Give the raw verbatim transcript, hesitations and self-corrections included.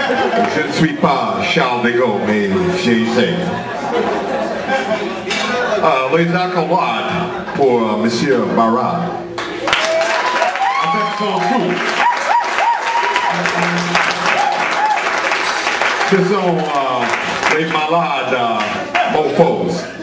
Je ne suis pas Charles de Gaulle, mais j'ai essayé. Euh, les accolades pour euh, Monsieur Marat. Avec son troupe. Ce sont euh, les malades euh, mofos.